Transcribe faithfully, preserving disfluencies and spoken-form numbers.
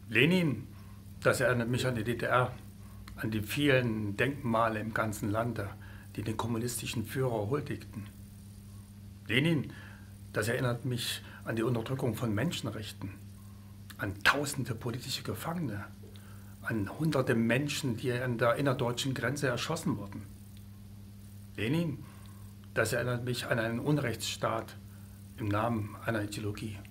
Lenin, das erinnert mich an die D D R, an die vielen Denkmale im ganzen Lande, die den kommunistischen Führer huldigten. Lenin, das erinnert mich an die Unterdrückung von Menschenrechten, an tausende politische Gefangene, an hunderte Menschen, die an der innerdeutschen Grenze erschossen wurden. Lenin, das erinnert mich an einen Unrechtsstaat im Namen einer Ideologie.